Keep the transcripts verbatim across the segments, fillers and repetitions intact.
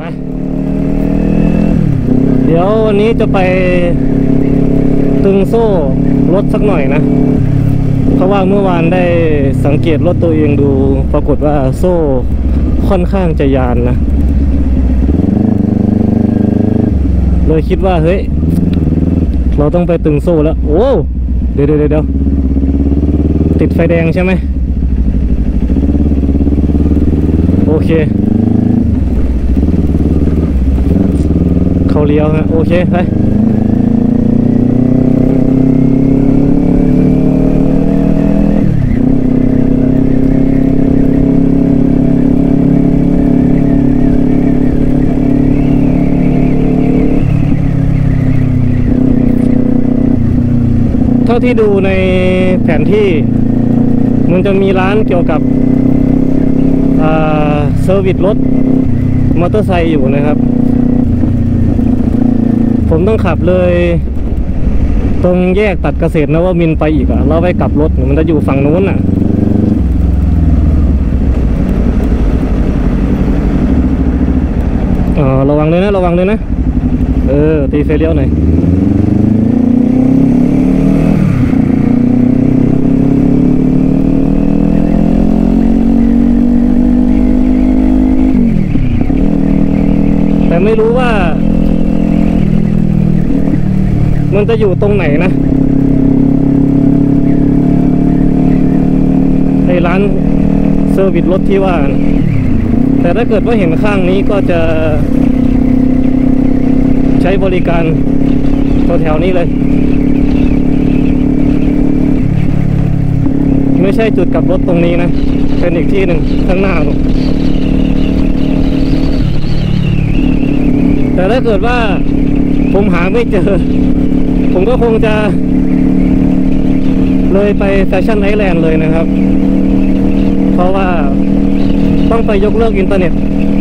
ไปเดี๋ยววันนี้จะไปตึงโซ่รถสักหน่อยนะเพราะว่าเมื่อวานได้สังเกตรถตัวเองดูปรากฏว่าโซ่ค่อนข้างจะยานนะเลยคิดว่าเฮ้ยเราต้องไปตึงโซ่แล้วโอ้เดี๋ยวเดี๋ยวเดี๋ยวติดไฟแดงใช่ไหมโอเคเขาเลี้ยวฮะโอเคไปเท่าที่ดูในแผนที่มันจะมีร้านเกี่ยวกับเซอร์วิสรถมอเตอร์ไซค์อยู่นะครับผมต้องขับเลยตรงแยกตัดเกษตรนวมินทร์ไปอีกอะเราไปกลับรถมันจะอยู่ฝั่งนู้นอะอ๋อระวังเลยนะระวังเลยนะเออตีไฟเลี้ยวหน่อยแต่ไม่รู้ว่ามันจะอยู่ตรงไหนนะไอ้ร้านเซอร์วิสรถที่ว่าแต่ถ้าเกิดว่าเห็นข้างนี้ก็จะใช้บริการแถวๆนี้เลยไม่ใช่จุดกลับรถตรงนี้นะเป็นอีกที่หนึ่งข้างหน้าลูกแต่ถ้าเกิดว่าผมหาไม่เจอผมก็คงจะเลยไปแฟชั่นไอแลนด์เลยนะครับเพราะว่าต้องไปยกเลิกอินเทอร์เน็ต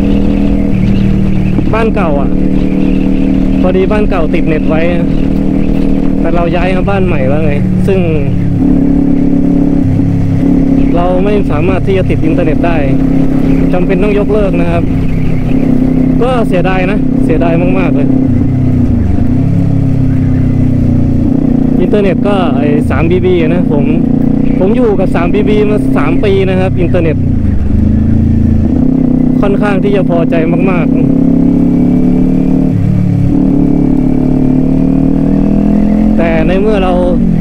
บ้านเก่าอ่ะพอดีบ้านเก่าติดเน็ตไว้แต่เราย้ายมาบ้านใหม่แล้วไงซึ่งเราไม่สามารถที่จะติดอินเทอร์เน็ตได้จำเป็นต้องยกเลิกนะครับก็เสียดายนะเสียดายมากๆเลยอินเทอร์เน็ตก็ไอ้สามบีบีนะผมผมอยู่กับสามบีบีมาสามปีนะครับอินเทอร์เน็ตค่อนข้างที่จะพอใจมากๆแต่ในเมื่อเรา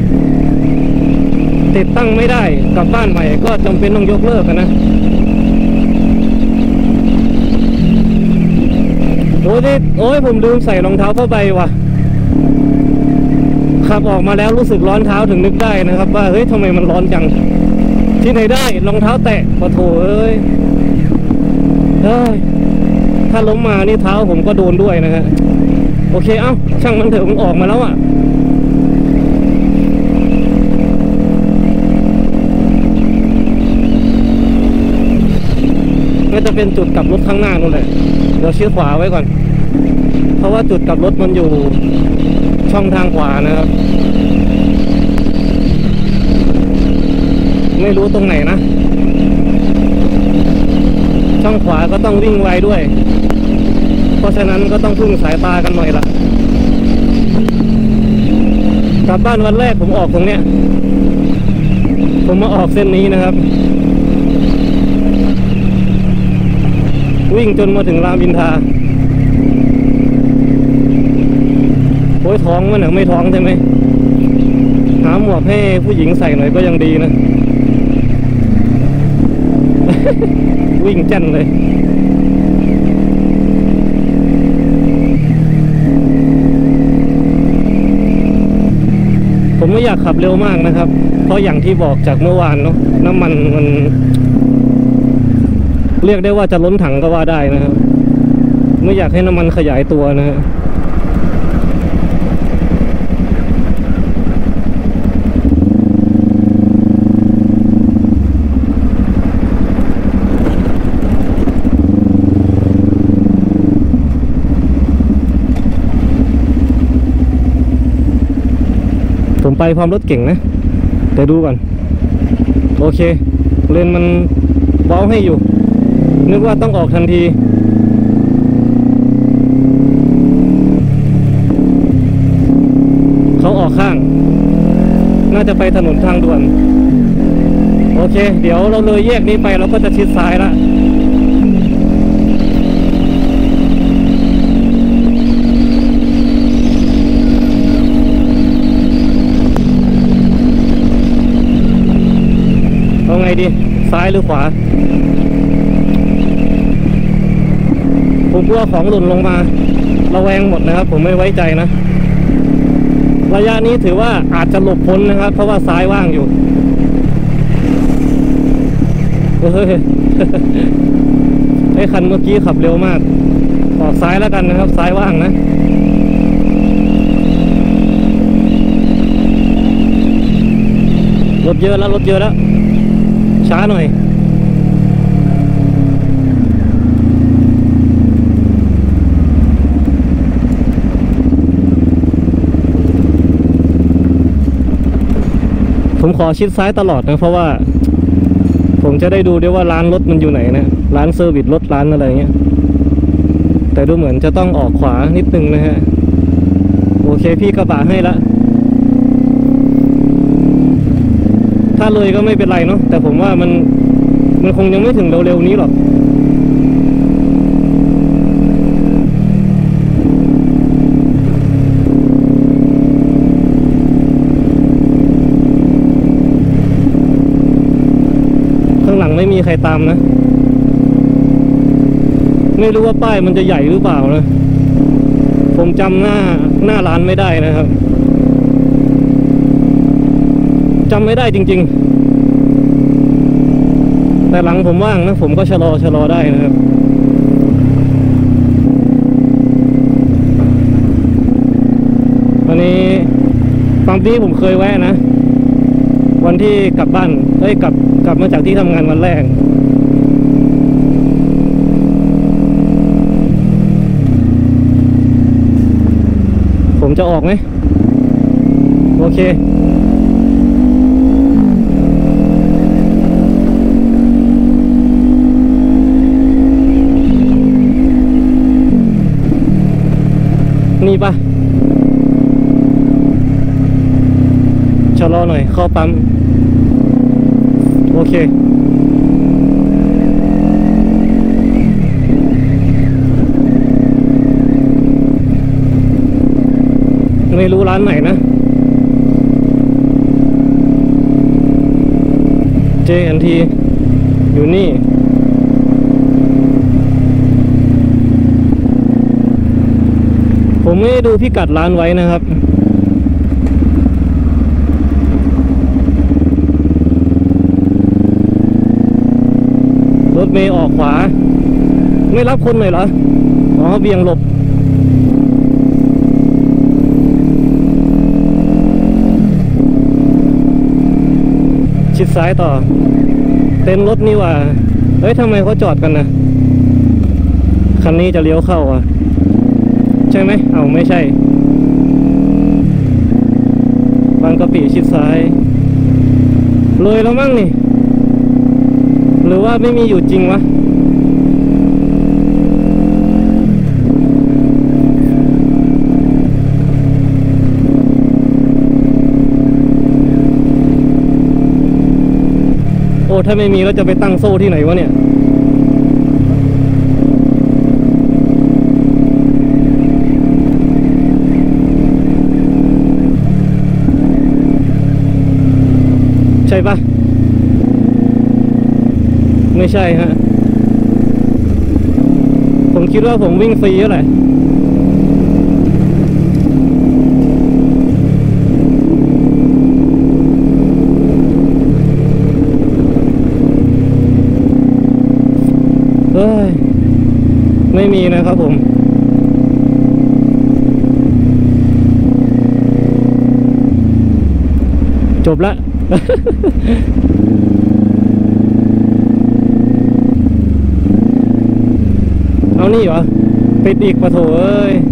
ติดตั้งไม่ได้กับบ้านใหม่ก็จำเป็นต้องยกเลิกนะโอ้ยโอ้ยผมลืมใส่รองเท้าผ้าใบว่ะขับออกมาแล้วรู้สึกร้อนเท้าถึงนึกได้นะครับว่าเฮ้ยทำไมมันร้อนจังที่ไหนได้รองเท้าแตะปะโถเอ้ยเฮ้ยถ้าล้มมานี่เท้าผมก็โดนด้วยนะฮะโอเคเอ้าช่างมันเถอะมันออกมาแล้วอ่ะก็จะเป็นจุดกลับรถข้างหน้านู่นแหละเดี๋ยวชี้ขวาไว้ก่อนเพราะว่าจุดกลับรถมันอยู่ช่องทางขวานะครับไม่รู้ตรงไหนนะช่องขวาก็ต้องวิ่งไวด้วยเพราะฉะนั้นก็ต้องพึ่งสายตากันหน่อยละกลับบ้านวันแรกผมออกตรงเนี้ยผมมาออกเส้นนี้นะครับวิ่งจนมาถึงรามอินทราโอ้ยท้องมันเหรอไม่ท้องใช่ไหมหาหมวกให้ผู้หญิงใส่หน่อยก็ยังดีนะ วิ่งจั่นเลยผมไม่อยากขับเร็วมากนะครับเพราะอย่างที่บอกจากเมื่อวานเนาะน้ำมันมันเรียกได้ว่าจะล้นถังก็ว่าได้นะครับไม่อยากให้น้ำมันขยายตัวนะฮะผมไปพร้อมรถเก่งนะแต่ดูก่อนโอเคเลนมันเว้าให้อยู่นึกว่าต้องออกทันทีออกข้าง น่าจะไปถนนทางด่วนโอเคเดี๋ยวเราเลยแยกนี้ไปเราก็จะชิดซ้ายละเอาไงดีซ้ายหรือขวาผมกลัวของหล่นลงมาระแวงหมดนะครับผมไม่ไว้ใจนะระยะนี้ถือว่าอาจจะหลบพ้นนะครับเพราะว่าซ้ายว่างอยู่เฮ้ยไอ้คันเมื่อกี้ขับเร็วมากออกซ้ายแล้วกันนะครับซ้ายว่างนะรถเยอะแล้วรถเยอะแล้วช้าหน่อยผมขอชิดซ้ายตลอดนะเพราะว่าผมจะได้ดูด้วยว่าร้านรถมันอยู่ไหนนะร้านเซอร์วิสรถร้านอะไรเงี้ยแต่ดูเหมือนจะต้องออกขวานิดนึงนะฮะโอเคพี่กระบะให้ละถ้าเลยก็ไม่เป็นไรเนาะแต่ผมว่ามันมันคงยังไม่ถึงเร็วๆนี้หรอกหลังไม่มีใครตามนะไม่รู้ว่าป้ายมันจะใหญ่หรือเปล่านะผมจำหน้าหน้าร้านไม่ได้นะครับจำไม่ได้จริงๆแต่หลังผมว่างนะผมก็ชะลอชะลอได้นะครับวันนี้ปั๊มนี้ผมเคยแวะนะวันที่กลับบ้านเอ้ยกลับกลับมาจากที่ทำงานวันแรกผมจะออกไหมโอเคนี่ปะชะลอหน่อยเข้าปั๊มโอเคไม่รู้ร้านไหนนะ เจ แอนด์ ที อยู่นี่ผมไม่ได้ดูพิกัดร้านไว้นะครับรถเมย์ออกขวาไม่รับคนเลยเหรออ๋อเบี่ยงหลบชิดซ้ายต่อเต็นท์รถนี่ว่าเฮ้ยทำไมเขาจอดกันนะคันนี้จะเลี้ยวเข้าอ่ะใช่ไหมเอาไม่ใช่บางกะปิชิดซ้ายเลยแล้วมั้งนี่หรือว่าไม่มีอยู่จริงวะโอ้ถ้าไม่มีแล้วจะไปตั้งโซ่ที่ไหนวะเนี่ยใช่ปะไม่ใช่ฮะผมคิดว่าผมวิ่งฟรีแล้วแหละเอ้ยไม่มีนะครับผมจบละ เอานี่เหรอปิดอีกปะโถเอ้ย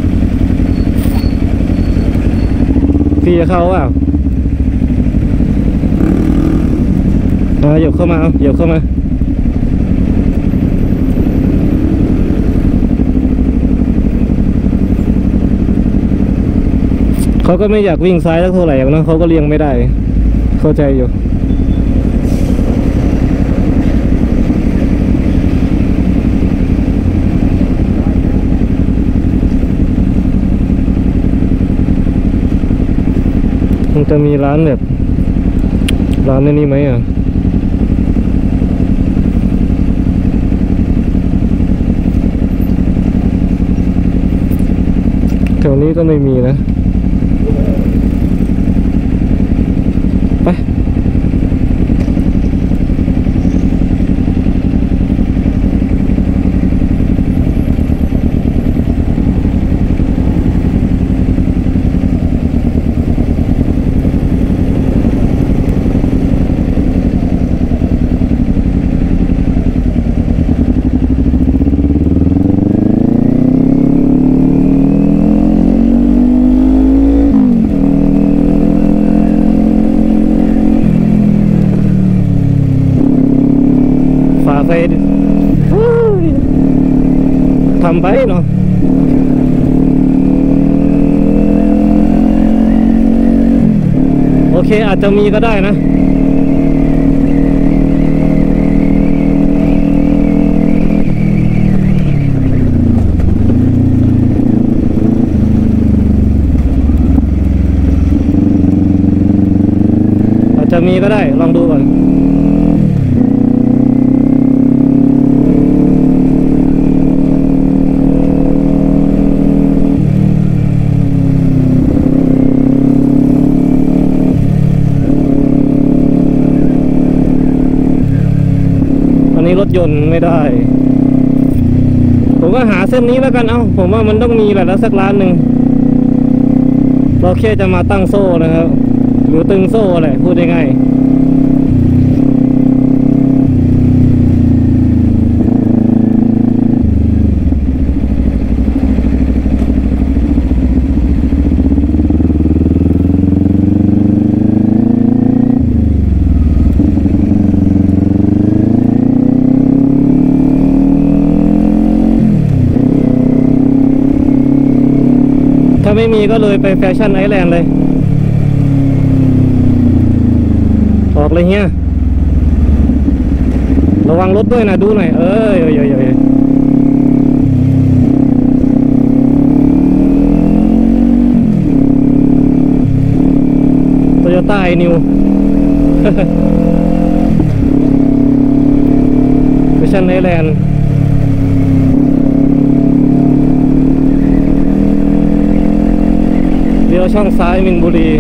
พี่จะเข้าอ่ะอ่าเหยียบเข้ามาเอาเหยียบเข้ามาเขาก็ไม่อยากวิ่งซ้ายสักเท่าไหร่นะเขาก็เลี้ยงไม่ได้เข้าใจอยู่มันจะมีร้านแบบร้านในนี้ไหมอ่ะแถวนี้ก็ไม่มีนะไปฝ่าไฟทำไปเนาะโอเคอาจจะมีก็ได้นะอาจจะมีก็ได้ลองดูก่อนรถยนต์ไม่ได้ผมก็หาเส้นนี้แล้วกันเอ้าผมว่ามันต้องมีแหละแล้วสักร้านหนึ่งเราแค่จะมาตั้งโซ่นะครับหรือตึงโซ่อะไรพูดง่ายถ้าไม่มีก็เลยไปแฟชั่นไอแลนด์เลยออกเลยเฮียระวังรถด้วยนะดูหน่อยเอ้ยเอ้ยเอ้ยเอ้ยโตโยต้าไอนิวแฟชั่นไอแลนด์เลี้ยวช่องซ้ายมินบุรี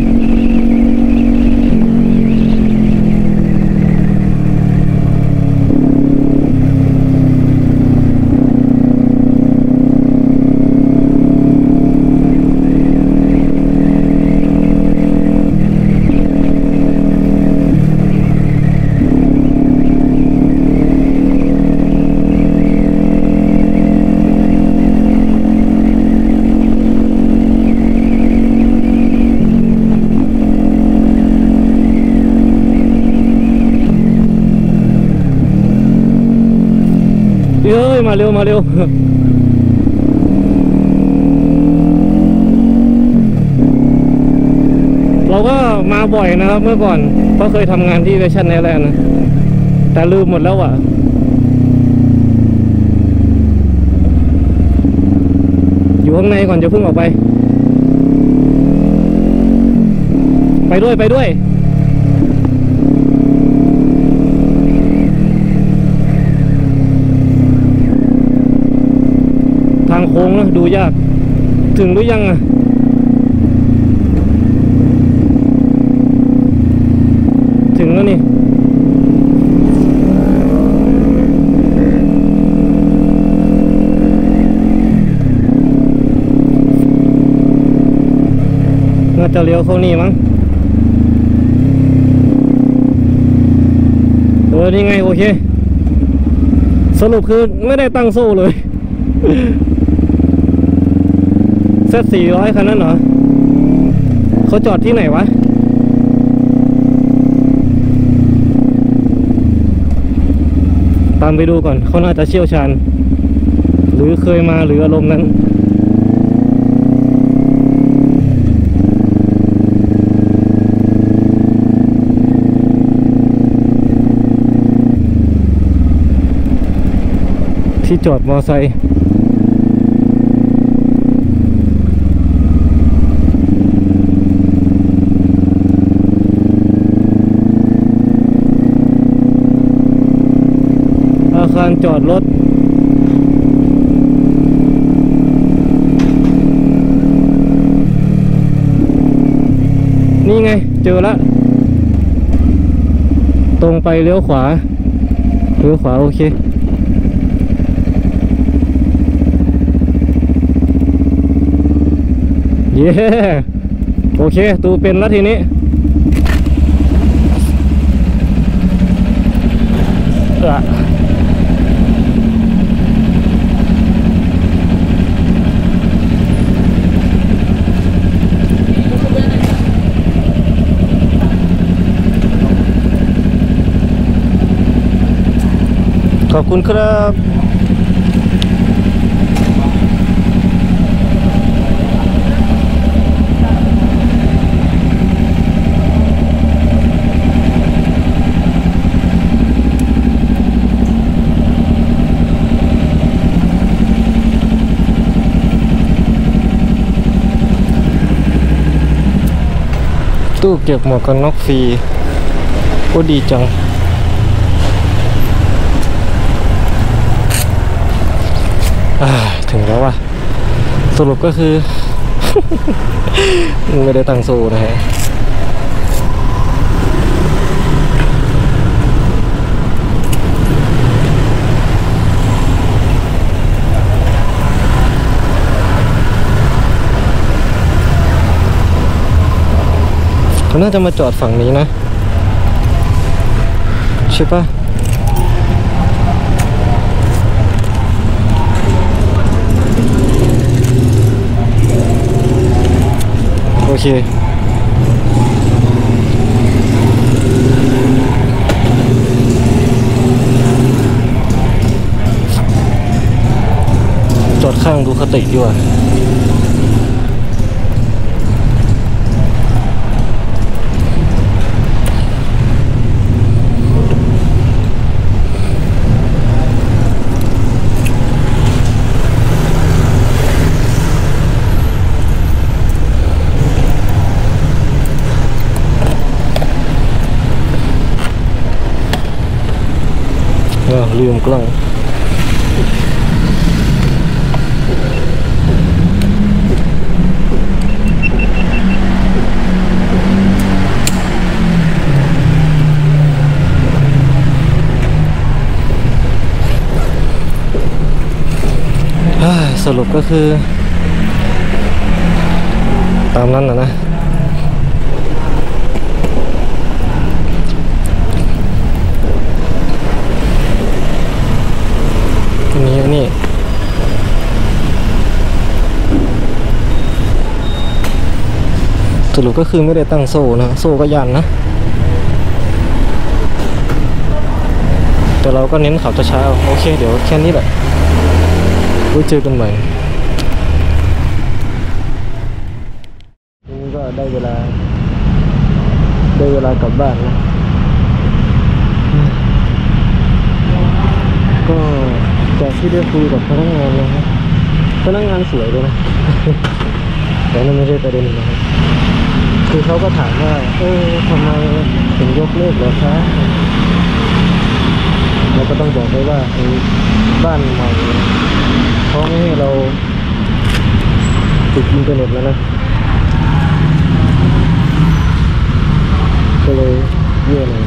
เอ้ยมาเร็วมาเร็วเราก็มาบ่อยนะครับเมื่อก่อนเพราะเคยทำงานที่เวชั่นไอแลนด์นะแต่ลืมหมดแล้วอ่ะอยู่ข้างในก่อนจะเพิ่งออกไปไปด้วยไปด้วยทางโค้งนะดูยากถึงหรือยังอ่ะถึงแล้วนี่น่าจะเลี้ยวเข้านี่มั้งเออนี่ไงโอเคสรุปคือไม่ได้ตั้งโซ่เลยเซตสี่ร้อยคันนั้นเหรอเขาจอดที่ไหนวะตามไปดูก่อนเขาน่าจะเชี่ยวชาญหรือเคยมาหรืออารมณ์นั้น ที่จอดมอไซค์อาคารจอดรถนี่ไงเจอละตรงไปเลี้ยวขวาเลี้ยวขวาโอเคเย้โอเคตูเป็นแล้วทีนี้อะขอบคุณครับตู้เก็บหมวกกันน็อกฟรีโอ้ดีจังถึงแล้วว่ะสรุปก็คือ ไม่ได้ตั้งโซ่นะฮะเขาน่าจะมาจอดฝั่งนี้นะใช่ปะโอเคจอดข้างดูคติดีกว่าลืมกล้องสรุปก็คือตามนั้นนะนะนี่นี่สรุปก็คือไม่ได้ตั้งโซ่นะโซ่ก็ยันนะแต่เราก็เน้นขับช้าๆโอเคเดี๋ยวแค่นี้แหละไว้เจอกันใหม่นี่ก็ได้เวลาได้เวลากลับบ้านนะก็จากที่ได้คุยกับพนักงานนะครับพนักงานสวยด้วยนะแต่นั่นไม่ใช่ประเด็นนะครับคือเขาก็ถามว่าเออทำไมถึงยกเลิกเหรอคะเราก็ต้องบอกไปว่าไอ้บ้านใหม่เขาไม่ให้เราติดอินเทอร์เน็ตแล้วนะก็เลยเยื่อหน่อย